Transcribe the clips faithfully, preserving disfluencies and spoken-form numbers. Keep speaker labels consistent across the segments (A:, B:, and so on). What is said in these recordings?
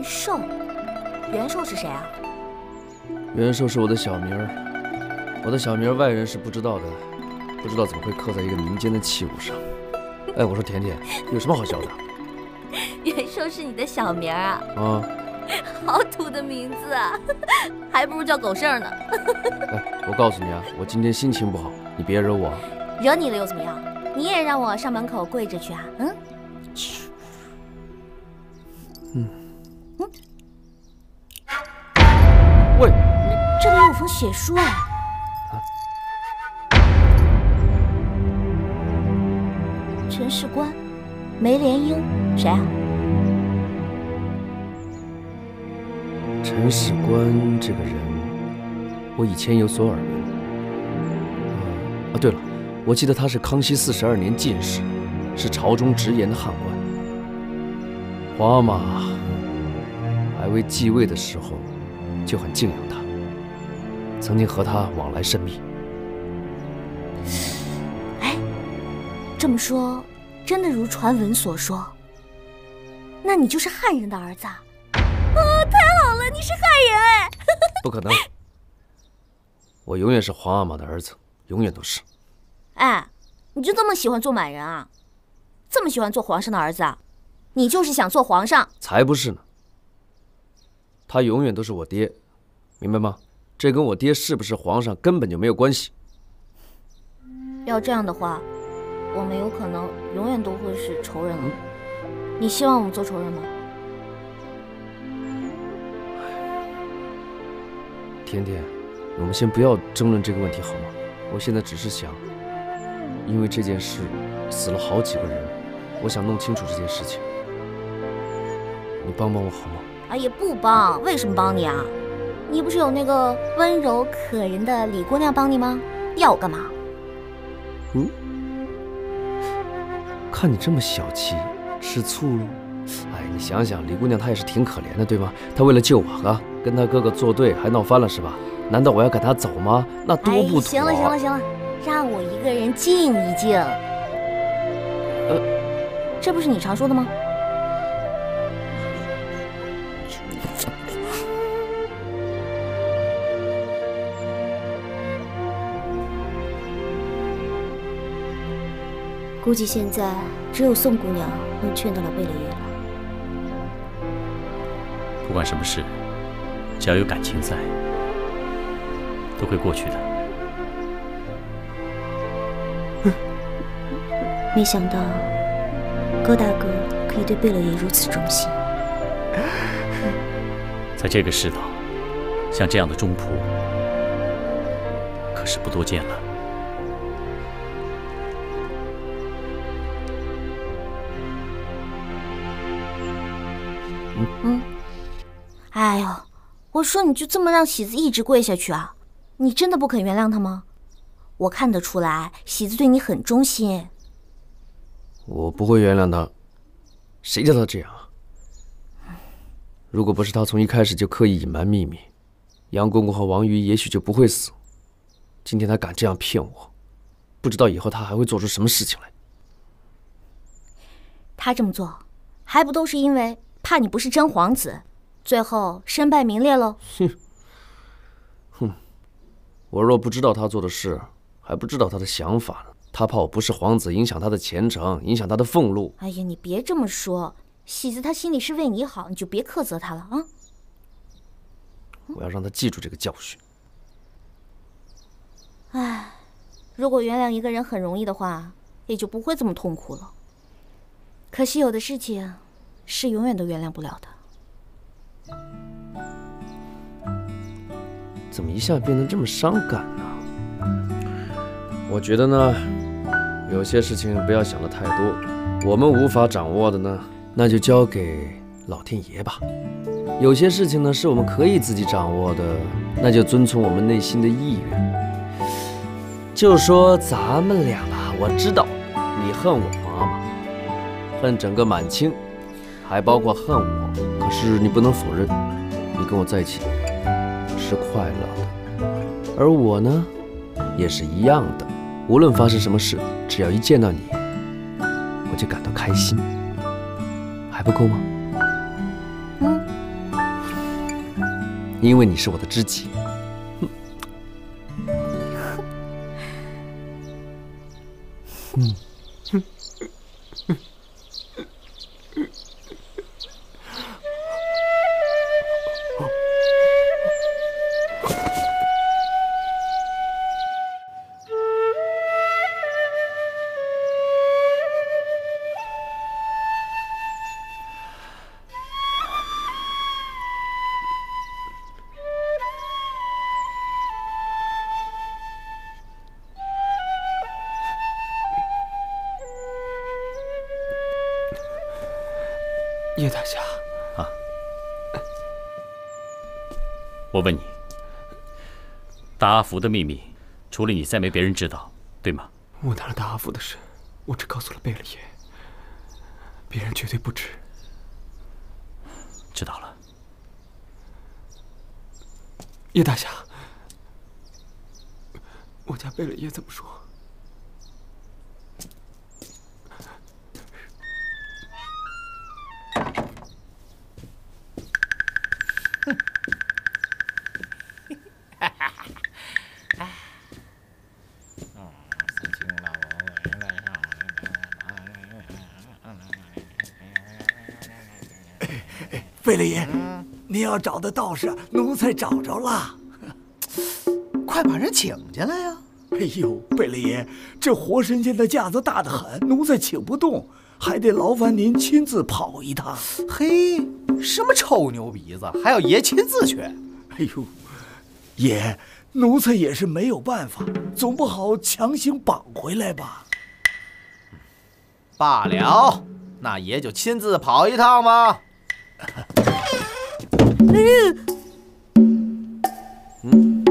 A: 元寿，元寿是谁啊？
B: 元寿是我的小名儿，我的小名儿外人是不知道的，不知道怎么会刻在一个民间的器物上。哎，我说甜甜，有什么好笑的？
A: 元寿是你的小名啊？
B: 啊，
A: 好土的名字啊，还不如叫狗剩呢。
B: 哎，我告诉你啊，我今天心情不好，你别惹我。
A: 惹你了又怎么样？你也让我上门口跪着去啊？嗯。
B: 嗯
A: 嗯。
B: 喂，
A: 你这里有封血书哎。
B: 啊。
A: 陈世官，梅莲英，谁啊？
B: 陈世官这个人，我以前有所耳闻。啊，对了，我记得他是康熙四十二年进士，是朝中直言的汉官。皇阿玛还未继位的时候，就很敬仰他，曾经和他往来甚密。
A: 哎，这么说，真的如传闻所说，那你就是汉人的儿子啊？啊，太好了，你是汉人哎！
B: 不可能，我永远是皇阿玛的儿子，永远都是。
A: 哎，你就这么喜欢做满人啊？这么喜欢做皇上的儿子啊？你就是想做皇上？
B: 才不是呢！他永远都是我爹，明白吗？这跟我爹是不是皇上根本就没有关系。
A: 要这样的话，我们有可能永远都会是仇人了。嗯、你希望我们做仇人吗？
B: 甜甜，我们先不要争论这个问题好吗？我现在只是想，因为这件事死了好几个人，我想弄清楚这件事情。你帮帮我好吗？
A: 啊，也不帮，为什么帮你啊？你不是有那个温柔可人的李姑娘帮你吗？要我干嘛？
B: 嗯，看你这么小气，吃醋了。哎，你想想，李姑娘她也是挺可怜的，对吗？她为了救我啊，跟她哥哥作对，还闹翻了是吧？难道我要赶她走吗？那多不妥！
A: 哎，行了行了行了，让我一个人静一静。
B: 呃，
A: 这不是你常说的吗？估计现在只有宋姑娘能劝得了贝勒爷了。
C: 不管什么事，只要有感情在，都会过去的。
A: 没想到戈大哥可以对贝勒爷如此忠心。
C: 在这个世道，像这样的忠仆可是不多见了。
A: 嗯，哎呦，我说你就这么让喜子一直跪下去啊？你真的不肯原谅他吗？我看得出来，喜子对你很忠心。
B: 我不会原谅他，谁叫他这样啊？如果不是他从一开始就刻意隐瞒秘密，杨公公和王瑜也许就不会死。今天他敢这样骗我，不知道以后他还会做出什么事情来。
A: 他这么做，还不都是因为怕你不是真皇子，最后身败名裂喽？
B: 哼，哼，我若不知道他做的事，还不知道他的想法呢。他怕我不是皇子，影响他的前程，影响他的俸禄。
A: 哎呀，你别这么说，喜子他心里是为你好，你就别苛责他了啊！
B: 我要让他记住这个教训。
A: 哎，如果原谅一个人很容易的话，也就不会这么痛苦了。可惜有的事情是永远都原谅不了的。
B: 怎么一下变得这么伤感呢？我觉得呢，有些事情不要想得太多，我们无法掌握的呢，那就交给老天爷吧。有些事情呢，是我们可以自己掌握的，那就遵从我们内心的意愿。就说咱们俩吧，我知道你恨我皇阿玛，恨整个满清，还包括恨我。可是你不能否认，你跟我在一起是快乐的，而我呢，也是一样的。无论发生什么事，只要一见到你，我就感到开心，还不够吗？
A: 嗯，
B: 因为你是我的知己。嗯。
D: 叶大侠，
C: 啊，我问你，大阿福的秘密，除了你，再没别人知道，对吗？
D: 我拿了大阿福的事，我只告诉了贝勒爷，别人绝对不知。
C: 知道了。
D: 叶大侠，我家贝勒爷怎么说？
E: 贝勒爷，您要找的道士，奴才找着了。
F: 快把人请进来呀！
E: 哎呦，贝勒爷，这活神仙的架子大得很，奴才请不动，还得劳烦您亲自跑一趟。
F: 嘿，什么臭牛鼻子，还要爷亲自去？
E: 哎呦，爷，奴才也是没有办法，总不好强行绑回来吧？
F: 罢了，那爷就亲自跑一趟吧。
A: 嗯，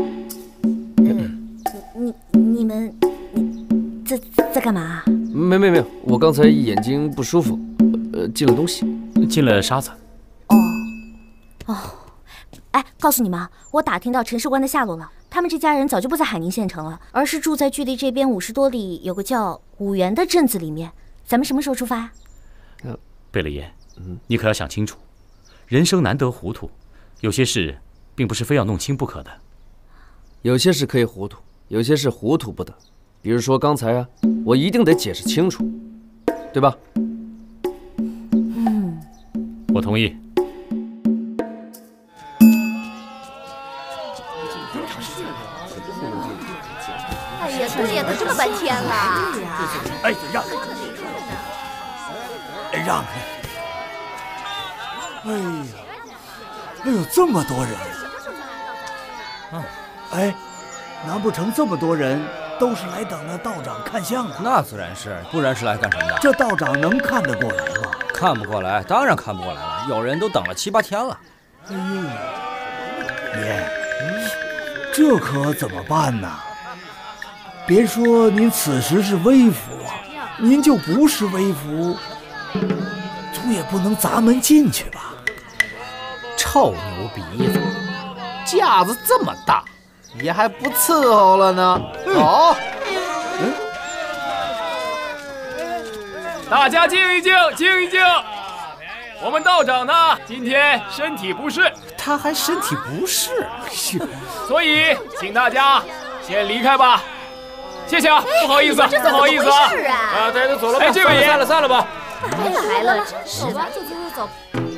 A: 你你们你在在干嘛？
B: 没没没有，我刚才眼睛不舒服，呃，进了东西，
C: 进了沙子。
A: 哦哦，哎，告诉你们，我打听到陈士官的下落了。他们这家人早就不在海宁县城了，而是住在距离这边五十多里有个叫五原的镇子里面。咱们什么时候出发呀？
C: 呃，贝勒爷，嗯，你可要想清楚，人生难得糊涂，有些事并不是非要弄清不可的。
B: 有些事可以糊涂，有些事糊涂不得。比如说刚才啊，我一定得解释清楚，对吧？
A: 嗯，
C: 我同意。
A: 哎呀，对呀，都这么半天了。
E: 哎，让，哎，让开！哎呀，哎呦，这么多人！
F: 嗯，
E: 哎，难不成这么多人都是来等着道长看相的？
G: 那自然是，不然是来干什么的？
E: 这道长能看得过来吗？
G: 看不过来，当然看不过来了。有人都等了七八天了。
E: 哎呦，爷，嗯，这可怎么办呢？别说您此时是微服啊，您就不是微服，总也不能砸门进去吧？
F: 臭牛鼻子，架子这么大，爷还不伺候了呢。走，
E: 嗯，
H: 大家静一静，静一静。我们道长呢，今天身体不适，
F: 他还身体不适，
H: 所以请大家先离开吧。谢谢啊，不好意思，不好意思啊。
G: 啊，大家都走了吧。
H: 哎，这位爷，
G: 散了，散了吧。
A: 来了来了，真是的。
I: 走走走。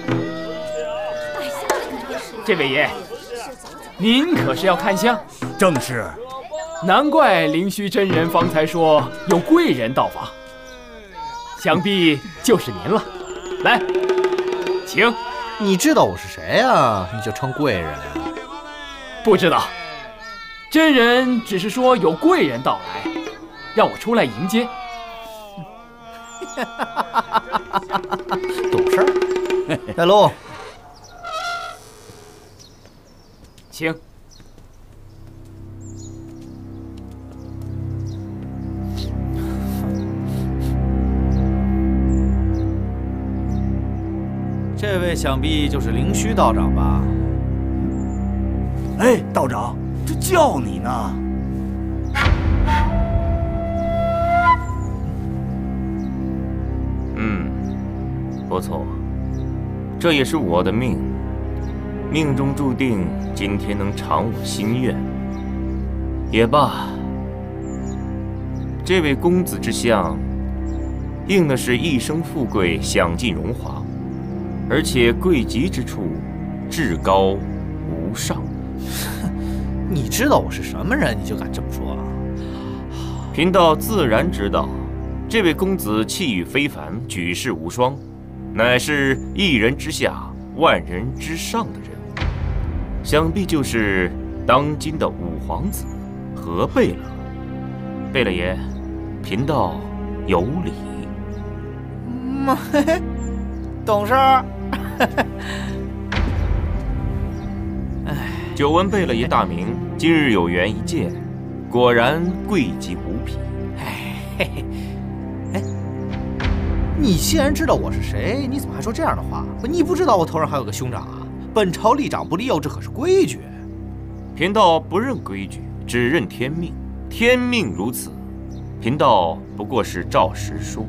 H: 这位爷，您可是要看相？
E: 正是。
H: 难怪灵虚真人方才说有贵人到访，想必就是您了。来，请。
F: 你知道我是谁呀？你就称贵人？
H: 不知道。真人只是说有贵人到来，让我出来迎接。
F: 懂事儿。带路。
H: 请。
G: 这位想必就是灵虚道长吧？
E: 哎，道长。这叫你呢。
J: 嗯，不错，这也是我的命。
I: 命中注定今天能偿我心愿，也罢。这位公子之相，应的是一生富贵，享尽荣华，而且贵极之处，至高无上。
F: 你知道我是什么人，你就敢这么说啊？
I: 贫道自然知道，这位公子气宇非凡，举世无双，乃是一人之下，万人之上的人物，想必就是当今的五皇子何贝勒。贝勒爷，贫道有礼。
F: 嗯，嘿嘿，懂事。
I: 久闻贝勒爷大名，今日有缘一见，果然贵极无比。
F: 哎嘿嘿，哎，你既然知道我是谁，你怎么还说这样的话？你不知道我头上还有个兄长啊？本朝立长不立幼，这可是规矩。
I: 贫道不认规矩，只认天命。天命如此，贫道不过是照实说。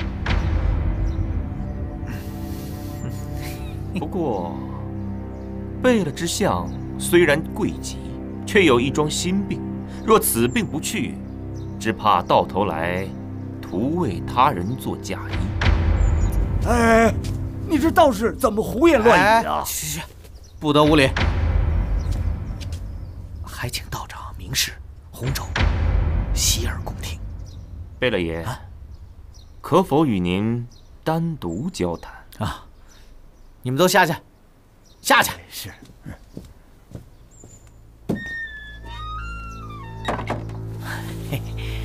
I: 不过，贝勒之相虽然贵极，却有一桩心病。若此病不去，只怕到头来徒为他人做嫁衣。
E: 哎，你这道士怎么胡言乱语啊？
F: 去去去，不得无礼！还请道长明示，洪州洗耳恭听。
I: 贝勒爷，啊、可否与您单独交谈
F: 啊？你们都下去，下去。
E: 是。
F: 嘿嘿，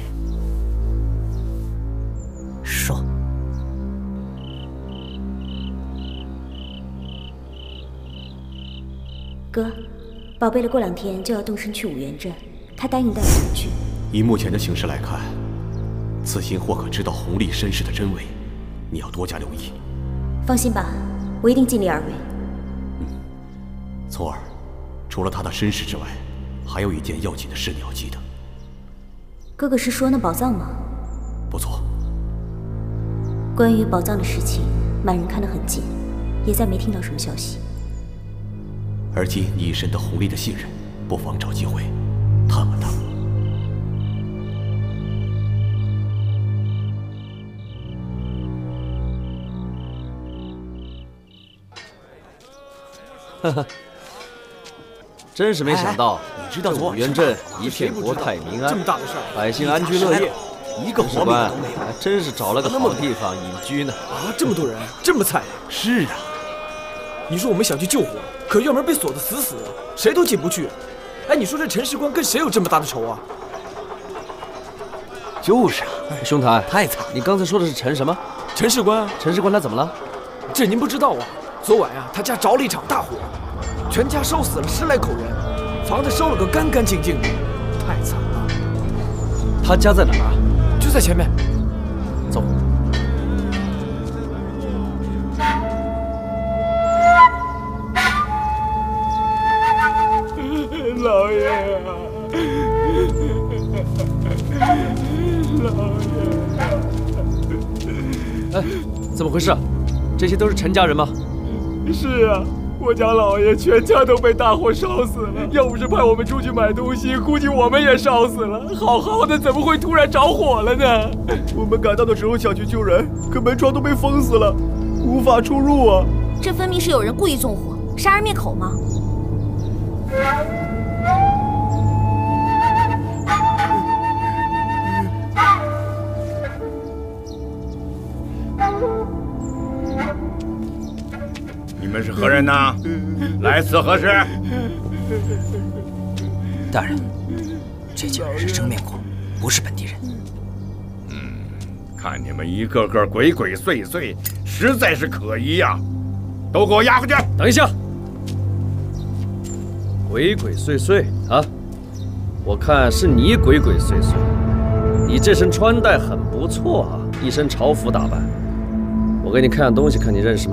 F: 说。
A: 哥，宝贝了过两天就要动身去五原镇，他答应带我们去。
D: 以目前的形势来看，此行或可知道弘历身世的真伪，你要多加留意。
A: 放心吧，我一定尽力而为。
D: 嗯，聪儿，除了他的身世之外，还有一件要紧的事你要记得。
A: 哥哥是说那宝藏吗？
D: 不错。
A: 关于宝藏的事情，满人看得很紧，也再没听到什么消息。
D: 而今你深得弘历的信任，不妨找机会探问他。
B: 哈哈，真是没想到，
D: 哎、你知道
B: 五原镇一片国泰民安，
D: 这么大的事，
B: 百姓安居乐业，
D: 一个活命都没有，
B: 还真是找了个好地方隐居呢。
J: 啊，这么多人，这么惨！
D: 是啊，
J: 你说我们想去救火，可院门被锁得死死的，谁都进不去。哎，你说这陈士官跟谁有这么大的仇啊？
D: 就是啊，
B: 兄台，
D: 太惨！
B: 你刚才说的是陈什么？
J: 陈士官啊，
B: 陈士官他怎么了？
J: 这您不知道啊？昨晚呀、啊，他家着了一场大火，全家烧死了十来口人，房子烧了个干干净净的，太惨了。
B: 他家在哪儿啊？
J: 就在前面。
B: 走。
J: 老爷啊，老爷！
B: 哎，怎么回事？这些都是陈家人吗？
J: 是啊，我家老爷全家都被大火烧死了。要不是派我们出去买东西，估计我们也烧死了。好好的，怎么会突然着火了呢？
E: 我们赶到的时候想去救人，可门窗都被封死了，无法出入啊！
A: 这分明是有人故意纵火，杀人灭口吗？
K: 你们是何人呐？来此何事？
G: 大人，这几人是真面孔，不是本地人。
K: 嗯，看你们一个个鬼鬼祟祟，实在是可疑呀！都给我押回去！
B: 等一下，鬼鬼祟祟啊！我看是你鬼鬼祟祟。你这身穿戴很不错啊，一身朝服打扮。我给你看样东西，看你认识吗？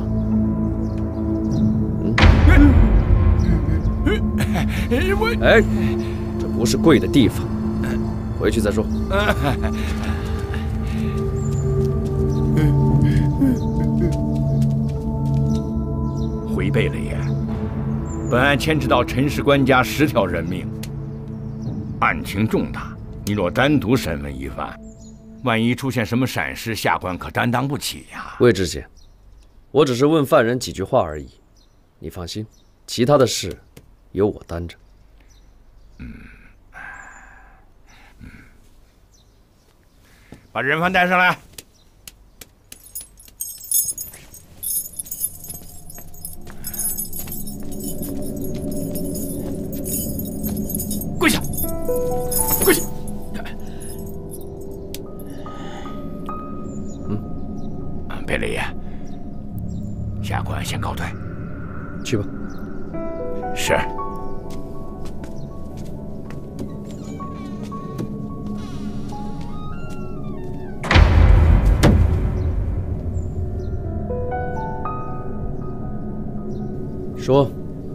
B: 哎，这不是跪的地方，回去再说。
K: 回贝勒爷， 本案牵扯到陈氏官家十条人命，案情重大。你若单独审问一番，万一出现什么闪失，下官可担当不起呀。
B: 魏知县，我只是问犯人几句话而已，你放心，其他的事由我担着。
K: 嗯，嗯，把人犯带上来。
J: 跪下，跪下。
K: 嗯，贝勒爷，下官先告退。
B: 去吧。
K: 是。
B: 说，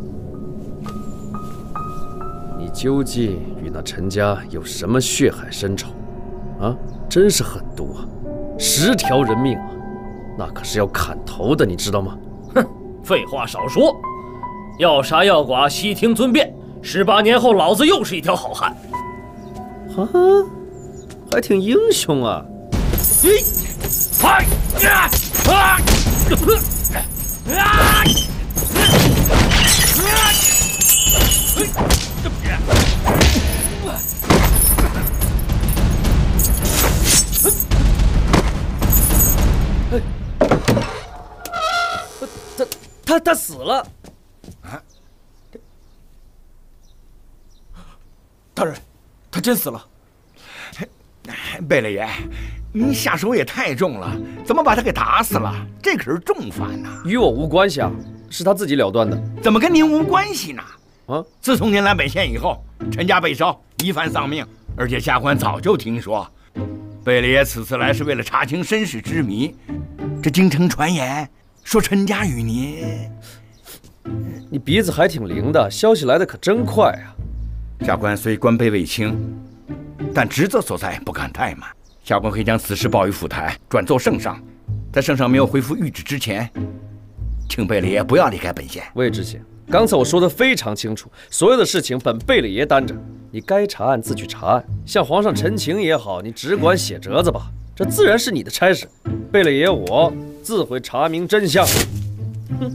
B: 你究竟与那陈家有什么血海深仇？啊，真是狠毒啊！十条人命啊，那可是要砍头的，你知道吗？
L: 哼，废话少说，要杀要剐，悉听尊便。十八年后，老子又是一条好汉。
B: 哈哈，还挺英雄啊！
J: 嘿，嗨呀啊！啊！
B: 他他他死了！
E: 啊！大人，他真死了！
K: 贝勒爷，您下手也太重了，怎么把他给打死了？这可是重犯呐！
B: 与我无关系啊，是他自己了断的。
K: 怎么跟您无关系呢？
B: 啊！
K: 自从您来本县以后，陈家被烧，疑犯丧命，而且下官早就听说，贝勒爷此次来是为了查清身世之谜。这京城传言说陈家与您……
B: 你鼻子还挺灵的，消息来的可真快啊！
K: 下官虽官卑未清，但职责所在，不敢怠慢。下官会将此事报于府台，转奏圣上。在圣上没有回复谕旨之前，请贝勒爷不要离开本县。
B: 魏知县，刚才我说的非常清楚，所有的事情本贝勒爷担着，你该查案自去查案，向皇上陈情也好，你只管写折子吧，这自然是你的差事。贝勒爷我自会查明真相。哼。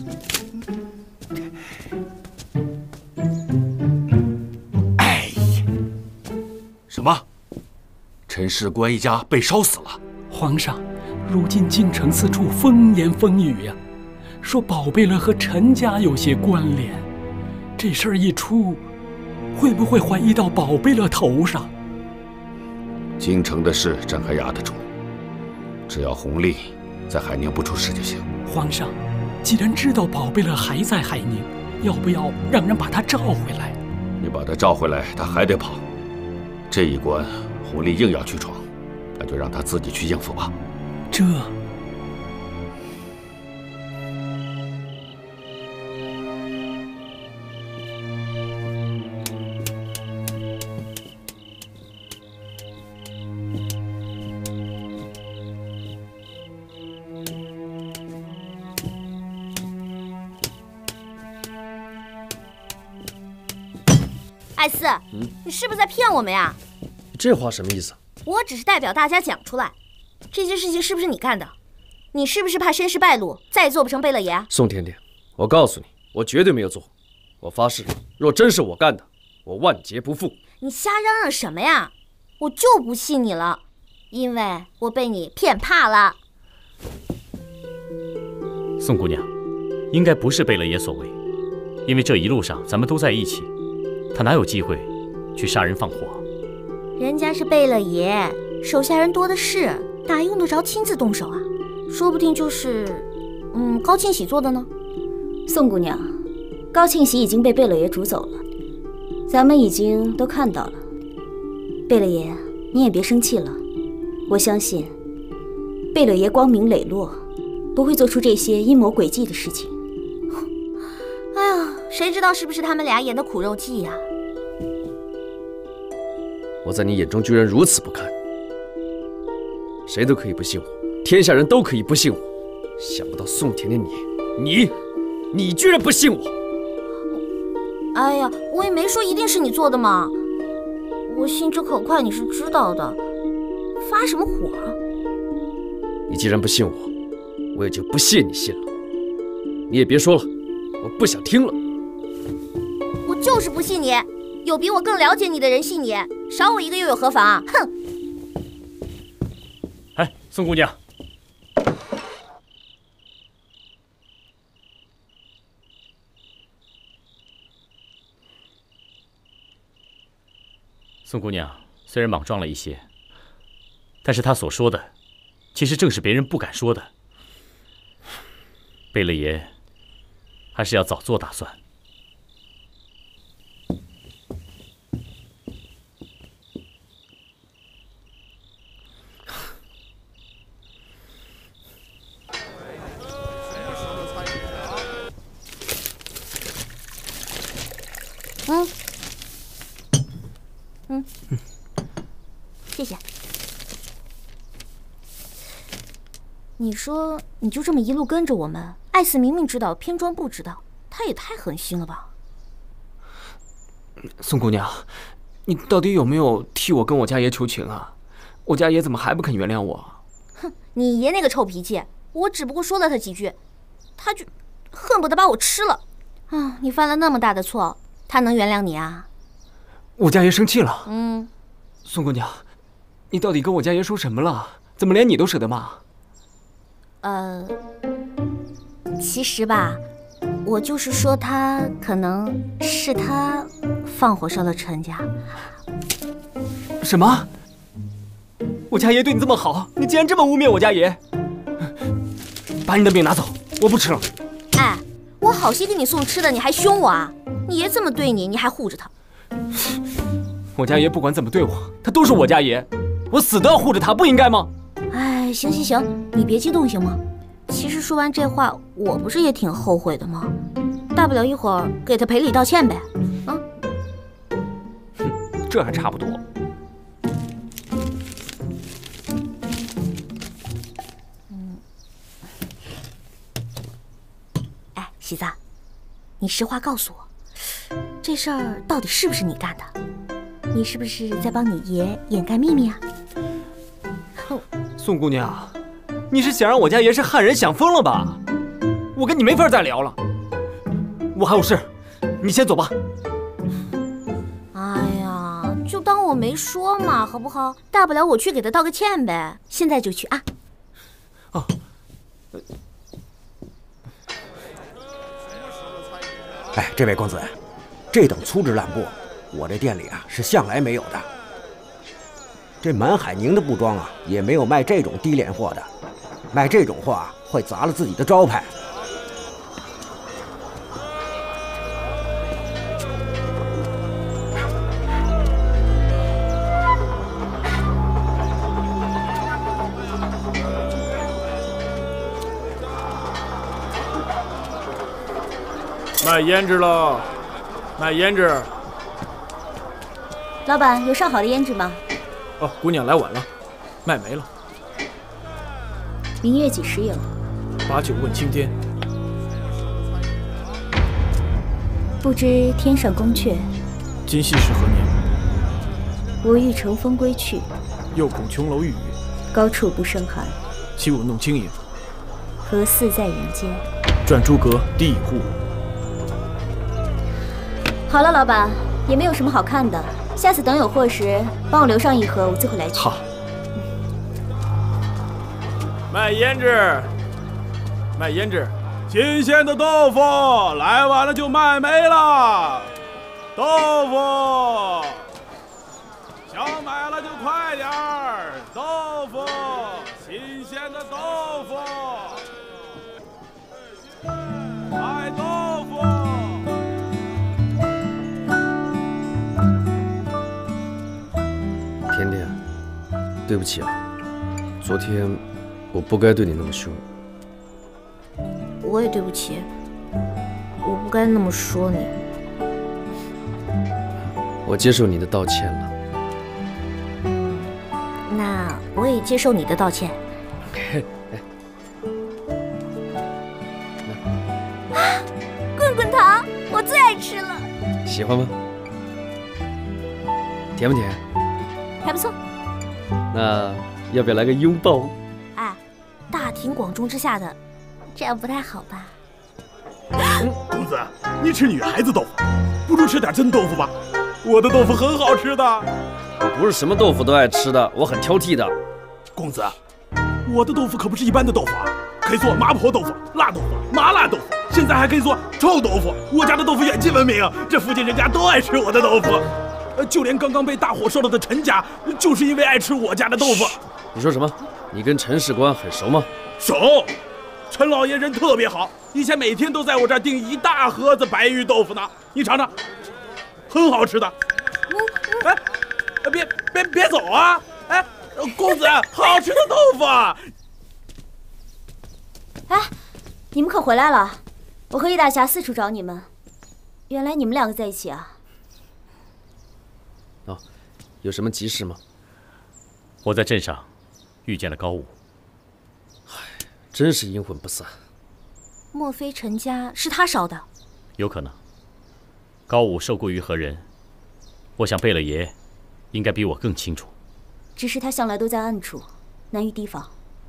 D: 哎呀，什么？陈氏官一家被烧死了？
J: 皇上，如今京城四处风言风语呀、啊，说宝贝勒和陈家有些关联。这事儿一出，会不会怀疑到宝贝勒头上？
D: 京城的事朕还压得住，只要弘历在海宁不出事就行。
J: 皇上，既然知道宝贝勒还在海宁，要不要让人把他召回来？
D: 你把他召回来，他还得跑。这一关，弘历硬要去闯，那就让他自己去应付吧。
J: 这。
A: 艾斯，嗯，你是不是在骗我们呀？
B: 这话什么意思？
A: 我只是代表大家讲出来，这些事情是不是你干的？你是不是怕身世败露，再做不成贝勒爷？
B: 宋甜甜，我告诉你，我绝对没有做，我发誓，若真是我干的，我万劫不复。
A: 你瞎嚷嚷什么呀？我就不信你了，因为我被你骗怕了。
C: 宋姑娘，应该不是贝勒爷所为，因为这一路上咱们都在一起。他哪有机会去杀人放火？
A: 人家是贝勒爷，手下人多的是，哪用得着亲自动手啊？说不定就是，嗯，高庆喜做的呢。
M: 宋姑娘，高庆喜已经被贝勒爷逐走了，咱们已经都看到了。贝勒爷，你也别生气了，我相信贝勒爷光明磊落，不会做出这些阴谋诡计的事情。
A: 哎呀，谁知道是不是他们俩演的苦肉计呀？
B: 我在你眼中居然如此不堪，谁都可以不信我，天下人都可以不信我，想不到宋甜甜你，你，你居然不信我！
A: 哎呀，我也没说一定是你做的嘛。我心直口快，你是知道的。发什么火？
B: 你既然不信我，我也就不信你信了。你也别说了，我不想听了。
A: 我就是不信你，有比我更了解你的人信你，少我一个又有何妨啊？哼！
L: 哎，宋姑娘。宋姑娘虽然莽撞了一些，但是她所说的，其实正是别人不敢说的。贝勒爷，还是要早做打算。
A: 嗯。嗯，谢谢。你说你就这么一路跟着我们，艾斯明明知道，偏装不知道，他也太狠心了吧？
H: 宋姑娘，你到底有没有替我跟我家爷求情啊？我家爷怎么还不肯原谅我？
A: 哼，你爷那个臭脾气，我只不过说了他几句，他就恨不得把我吃了。啊，你犯了那么大的错，他能原谅你啊？
H: 我家爷生气了。
A: 嗯，
H: 宋姑娘，你到底跟我家爷说什么了？怎么连你都舍得骂？
A: 呃，其实吧，我就是说他可能是他放火烧了陈家。
H: 什么？我家爷对你这么好，你竟然这么污蔑我家爷！把你的饼拿走，我不吃了。
A: 哎，我好心给你送吃的，你还凶我啊？你爷这么对你，你还护着他？
H: 我家爷不管怎么对我，他都是我家爷，我死都要护着他，不应该吗？
A: 哎，行行行，你别激动行吗？其实说完这话，我不是也挺后悔的吗？大不了一会儿给他赔礼道歉呗。啊，
H: 哼，这还差不多。
A: 嗯，哎，喜子，你实话告诉我，这事儿到底是不是你干的？你是不是在帮你爷掩盖秘密啊？
H: 宋姑娘，你是想让我家爷是汉人想疯了吧？我跟你没法再聊了，我还有事，你先走吧。
A: 哎呀，就当我没说嘛，好不好？大不了我去给他道个歉呗。现在就去啊！
H: 哦。
N: 哎，这位公子，这等粗制滥布，我这店里啊是向来没有的。这满海宁的布庄啊，也没有卖这种低廉货的，卖这种货啊，会砸了自己的招牌。
O: 卖胭脂了，卖胭脂。
M: 老板，有上好的胭脂吗？
O: 哦，姑娘来晚了，卖没了。
M: 明月几时有？
O: 把酒问青天。
M: 不知天上宫阙，
O: 今夕是何年？
M: 我欲乘风归去，
O: 又恐琼楼玉宇，
M: 高处不胜寒。
O: 起舞弄清影，
M: 何似在人间？
O: 转朱阁，低绮户。
M: 好了，老板，也没有什么好看的。下次等有货时，帮我留上一盒，我自会来取。
O: 好。卖胭脂，卖胭脂，
P: 新鲜的豆腐，来晚了就卖没了。豆腐，想买了就快点儿。豆腐，新鲜的豆腐，卖豆腐。
B: 甜甜，对不起啊，昨天我不该对你那么凶。
A: 我也对不起，我不该那么说你。
B: 我接受你的道歉了。
A: 那我也接受你的道歉。啊，棍棍糖，我最爱吃了。
B: 喜欢吗？甜不甜？
A: 还不错。
B: 那要不要来个拥抱？
A: 哎，大庭广众之下的，这样不太好吧？
P: 公子，你吃女孩子豆腐，不如吃点真豆腐吧。我的豆腐很好吃的。
B: 我不是什么豆腐都爱吃的，我很挑剔的。
P: 公子，我的豆腐可不是一般的豆腐啊，可以做麻婆豆腐、辣豆腐、麻辣豆腐，现在还可以做臭豆腐。我家的豆腐远近闻名，这附近人家都爱吃我的豆腐。呃，就连刚刚被大火烧了的陈家，就是因为爱吃我家的豆腐。
B: 你说什么？你跟陈士官很熟吗？
P: 熟，陈老爷人特别好，以前每天都在我这儿订一大盒子白玉豆腐呢。你尝尝，很好吃的。哎，别别别走啊！哎，公子，好吃的豆腐。
M: 哎，你们可回来了！我和叶大侠四处找你们，原来你们两个在一起啊。
B: 哦，有什么急事吗？
C: 我在镇上遇见了高武。
B: 唉，真是阴魂不散。
A: 莫非陈家是他烧的？
C: 有可能。高武受雇于何人？我想贝勒爷应该比我更清楚。
M: 只是他向来都在暗处，难于提防。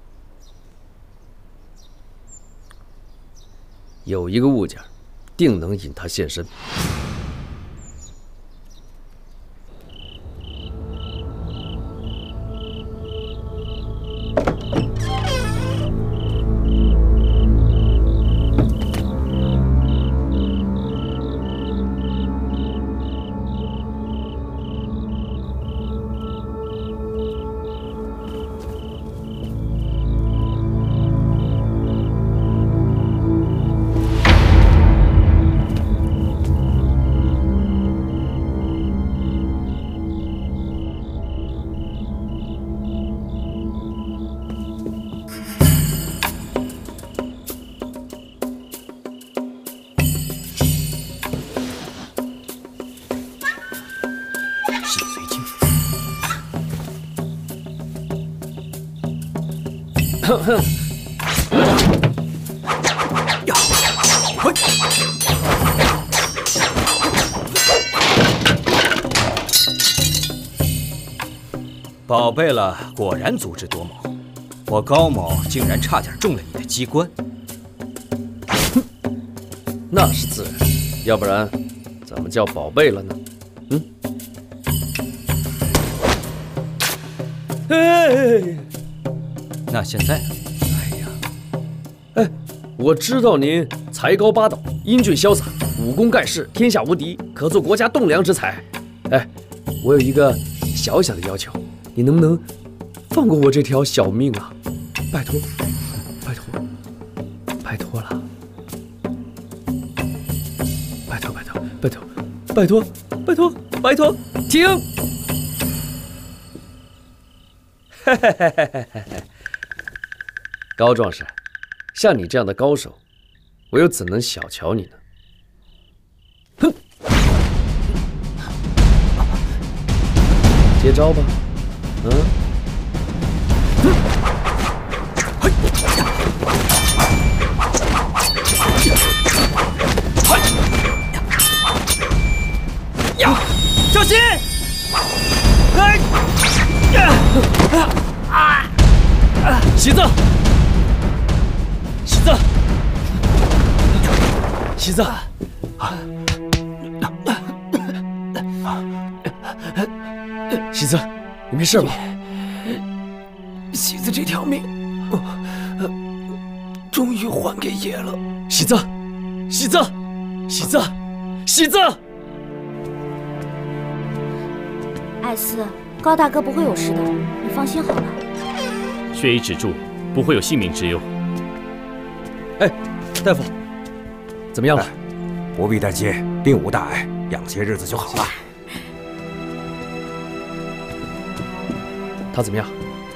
B: 有一个物件，定能引他现身。哼哼，呀，嘿，
G: 宝贝了，果然足智多谋，我高某竟然差点中了你的机关。
B: 哼，那是自然，要不然怎么叫宝贝了呢？嗯，
G: 哎。那现在呢？
B: 哎呀，哎，我知道您才高八斗，英俊潇洒，武功盖世，天下无敌，可做国家栋梁之才。哎，我有一个小小的要求，你能不能放过我这条小命啊？拜托，拜托，拜托了，拜托，拜托，拜托，拜托，拜托，拜托，停！嘿嘿嘿嘿嘿嘿。高壮士，像你这样的高手，我又怎能小瞧你呢？哼！接招吧，嗯？
G: 呀！小心！哎！啊！
B: 喜子！喜子，喜子，喜子，你没事吧？
J: 喜子这条命，终于还给爷了。
B: 喜子，喜子，喜子，喜子。
A: 艾斯，高大哥不会有事的，你放心好了。
C: 血已止住，不会有性命之忧。
B: 哎，大夫，怎么样了？哎、
N: 不必担心，并无大碍，养些日子就好了。
B: 他怎么样？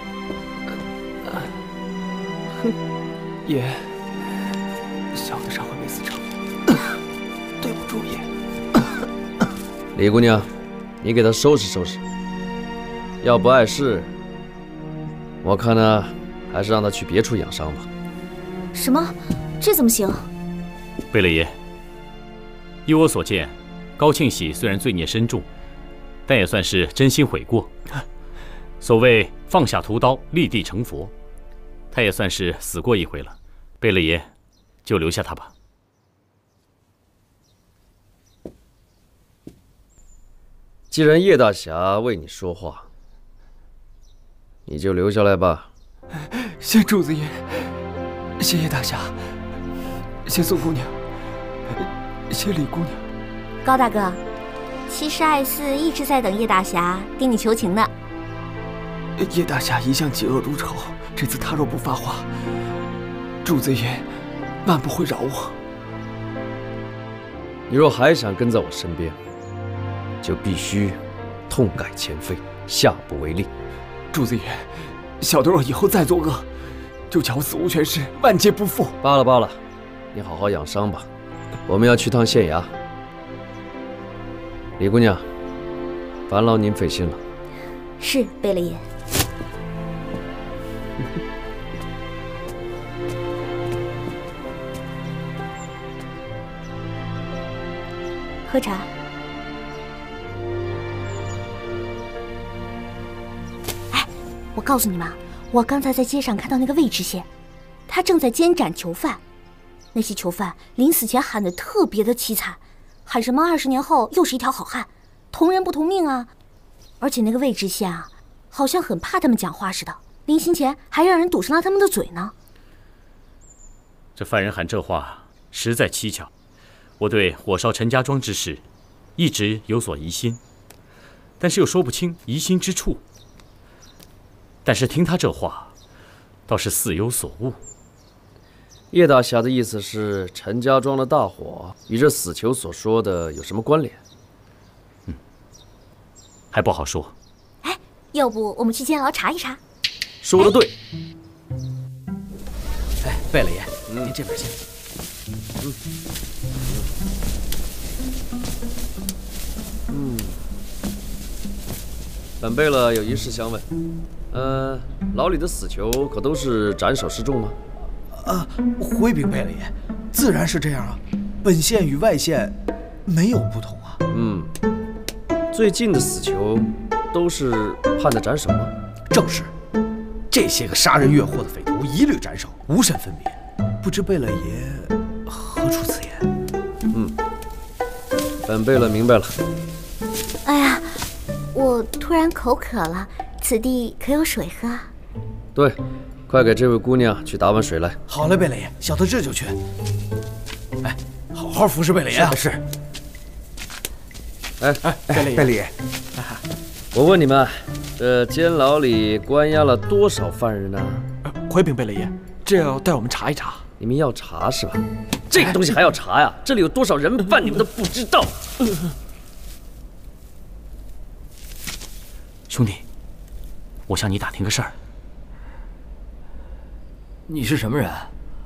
J: 哼，爷，小的伤还没死成，对不住爷。
B: 李姑娘，你给他收拾收拾，要不碍事，我看呢，还是让他去别处养伤吧。
M: 什么？这怎么行？
C: 贝勒爷，依我所见， 高庆喜虽然罪孽深重，但也算是真心悔过。所谓放下屠刀，立地成佛，他也算是死过一回了。贝勒爷，就留下他吧。
B: 既然叶大侠为你说话，你就留下来吧。
Q: 谢主子爷，谢叶大侠，谢宋姑娘，谢李姑娘。
A: 高大哥，其实艾斯一直在等叶大侠给你求情呢。
Q: 叶大侠一向嫉恶如仇，这次他若不发话，主子爷万不会饶我。
B: 你若还想跟在我身边，就必须痛改前非，下不为例。
Q: 主子爷，小的若以后再作恶，就叫我死无全尸，万劫不复。
B: 罢了罢了，你好好养伤吧。我们要去趟县衙。李姑娘，烦劳您费心了。
A: 是，贝勒爷。喝茶。哎，我告诉你们，我刚才在街上看到那个魏知县，他正在监斩囚犯。那些囚犯临死前喊得特别的凄惨，喊什么二十年后又是一条好汉，同人不同命啊！而且那个魏知县啊，好像很怕他们讲话似的，临行前还让人堵上了他们的嘴呢。
C: 这犯人喊这话实在蹊跷。我对火烧陈家庄之事一直有所疑心，但是又说不清疑心之处。但是听他这话，倒是似有所悟。
B: 叶大侠的意思是，陈家庄的大火与这死囚所说的有什么关联？
C: 嗯，还不好说。
A: 哎，要不我们去监牢查一查？
B: 说的对。
F: 哎，贝勒爷，嗯、您这边请。
B: 嗯。嗯。本贝勒有一事相问，呃，牢里的死囚可都是斩首示众吗？
E: 啊，回禀贝勒爷，自然是这样啊，本县与外县没有不同啊。
B: 嗯，最近的死囚都是判的斩首吗？
E: 正是，这些个杀人越货的匪徒一律斩首，无甚分别。不知贝勒爷何出此言？
B: 嗯，本贝勒明白了。
A: 哎呀，我突然口渴了，此地可有水喝？
B: 对。快给这位姑娘去打碗水来。
E: 好嘞，贝勒爷，小的这就去。哎，好好服侍贝勒爷啊！
N: 是。
B: 哎
E: 哎，贝勒爷，
N: 贝勒爷，
B: 我问你们，这监牢里关押了多少犯人呢？
Q: 回禀贝勒爷，这要带我们查一查。
B: 你们要查是吧？这个东西还要查呀？这里有多少人犯，你们都不知道。
C: 兄弟，我向你打听个事儿。
L: 你是什么人？啊，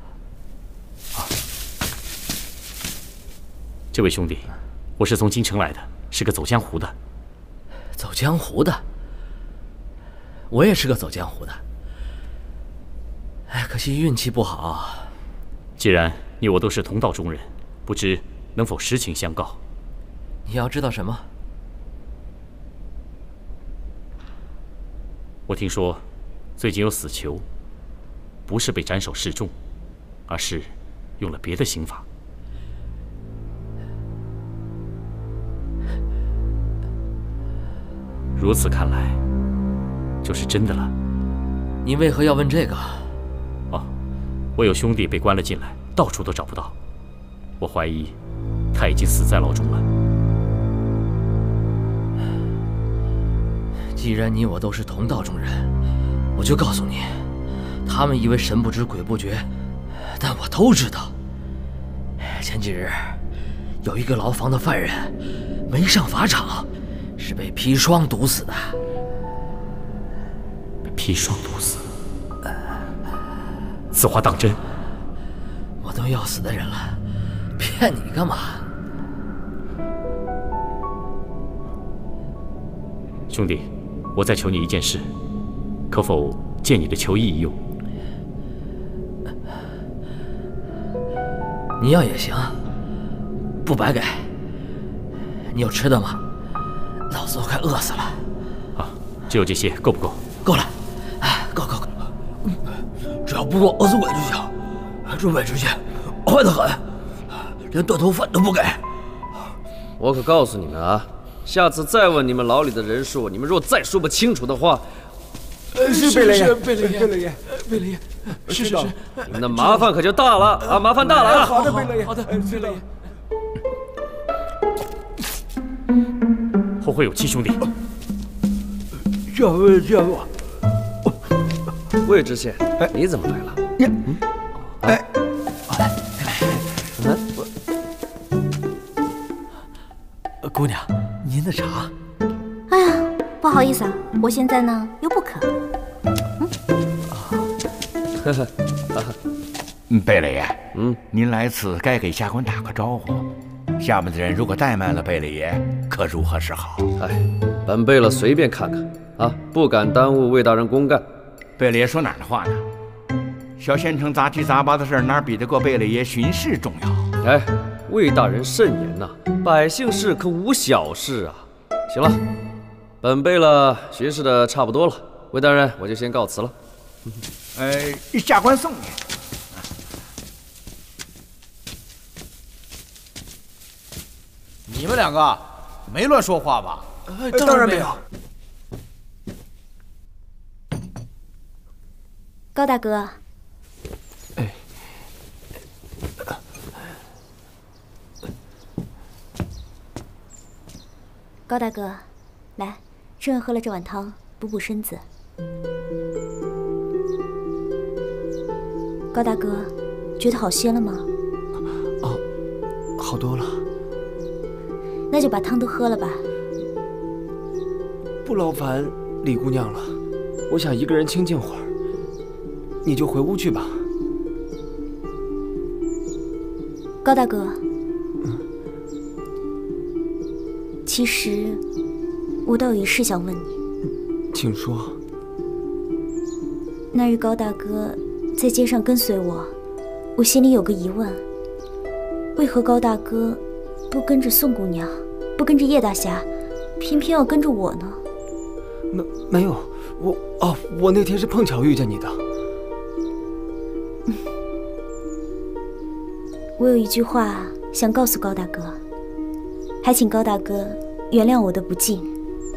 C: 这位兄弟，我是从京城来的，是个走江湖的。
L: 走江湖的？我也是个走江湖的。哎，可惜运气不好。
C: 既然你我都是同道中人，不知能否实情相告？
L: 你要知道什么？
C: 我听说，最近有死囚。不是被斩首示众，而是用了别的刑法。如此看来，就是真的了。
L: 你为何要问这个？
C: 哦，我有兄弟被关了进来，到处都找不到。我怀疑他已经死在牢中了。
L: 既然你我都是同道中人，我就告诉你。他们以为神不知鬼不觉，但我都知道。前几日，有一个牢房的犯人没上法场，是被砒霜毒死的。
C: 被砒霜毒死？此话当真？
L: 我都要死的人了，骗你干嘛？
C: 兄弟，我再求你一件事，可否借你的囚衣一用？
L: 你要也行，不白给。 你有吃的吗？老子都快饿死了。
C: 啊，只有这些，够不够？
L: 够了，哎，够够够。只要不给我饿死鬼就行。这位之前坏得很，连断头饭都不给。
B: 我可告诉你们啊，下次再问你们牢里的人数，你们若再说不清楚的话，
Q: 呃，是贝勒爷，贝勒爷，贝勒爷，贝勒爷，是是是，
B: 你们的麻烦可就大了啊！麻烦大了啊！
Q: 好的，贝勒爷，好的，贝勒爷。
C: 后会有期，兄弟。
K: 这位，这位，
B: 魏知县，你怎么来了？
K: 嗯，哎，
F: 嗯，姑娘，您的茶。
A: 哎呀，不好意思啊，我现在呢又不渴。
K: 嗯，嗯，贝勒爷，嗯，您来此该给下官打个招呼。下面的人如果怠慢了贝勒爷，可如何是好？
B: 哎，本贝勒随便看看啊，不敢耽误魏大人公干。
K: 贝勒爷说哪儿的话呢？小县城杂七杂八的事哪比得过贝勒爷巡视重要？
B: 哎，魏大人慎言呐，百姓事可无小事啊。行了，本贝勒巡视的差不多了，魏大人我就先告辞了。
K: 呃，下官送你。
F: 你们两个没乱说话吧？
Q: 呃，当然没有。
M: 高大哥。
Q: 哎。
M: 高大哥，来，趁热喝了这碗汤，补补身子。高大哥，觉得好些了吗？
Q: 哦，好多了。
M: 那就把汤都喝了吧。
Q: 不劳烦李姑娘了，我想一个人清静会儿，你就回屋去吧。
M: 高大哥，嗯，其实我倒有一事想问你。
Q: 请说。
M: 那日高大哥在街上跟随我，我心里有个疑问：为何高大哥不跟着宋姑娘，不跟着叶大侠，偏偏要跟着我呢？
Q: 没没有，我哦，我那天是碰巧遇见你的。
M: 嗯，我有一句话想告诉高大哥，还请高大哥原谅我的不敬。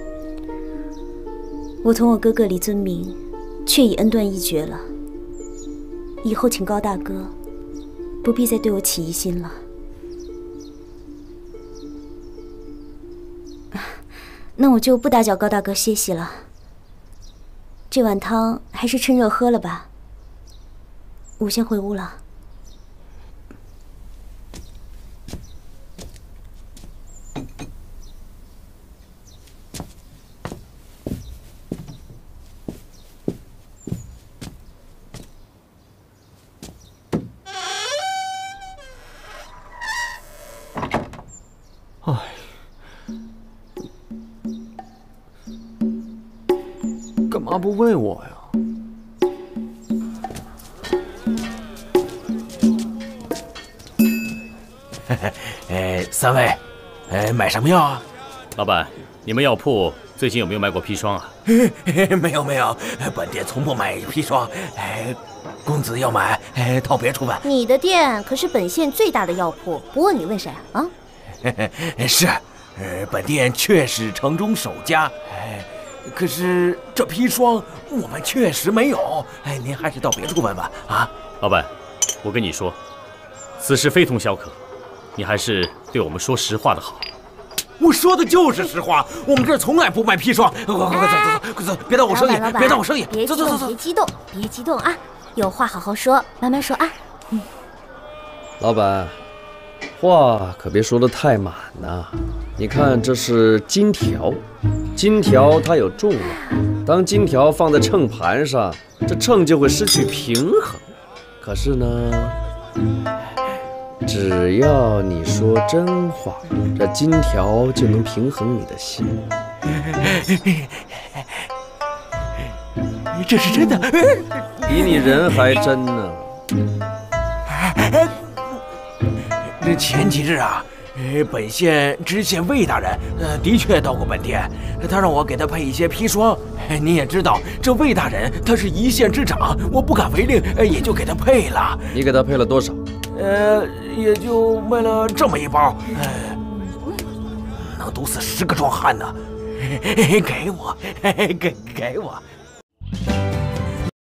M: 我同我哥哥李尊明却已恩断义绝了，以后请高大哥不必再对我起疑心了。那我就不打搅高大哥歇息了。这碗汤还是趁热喝了吧。我先回屋了。
Q: 哎。干嘛不喂我呀？
D: 哎，三位，哎，买什么药啊？
C: 老板，你们药铺最近有没有卖过砒霜啊？
D: 没有没有，本店从不买砒霜。哎，公子要买，哎，到别处问。
A: 你的店可是本县最大的药铺，不问你问谁啊？啊？
D: 是，呃，本店确实城中首家。哎。可是这砒霜我们确实没有，哎，您还是到别处问问啊。
C: 老板，我跟你说，此事非同小可，你还是对我们说实话的好。
D: 我说的就是实话，我们这儿从来不卖砒霜。快快快走走走，别耽误我生意，别耽误生意。
A: 别激动，别激动，别激动啊！有话好好说，慢慢说啊。嗯。
B: 老板，话可别说得太满呐。你看，这是金条。金条它有重量，当金条放在秤盘上，这秤就会失去平衡。可是呢，只要你说真话，这金条就能平衡你的心。
D: 这是真的，
B: 比你人还真呢。
D: 这前几日啊， 呃，本县知县魏大人，呃，的确到过本店，他让我给他配一些砒霜。您也知道，这魏大人他是一县之长，我不敢违令，也就给他配了。
B: 你给他配了多少？
D: 呃，也就卖了这么一包，呃，能毒死十个壮汉呢。给我，给给我。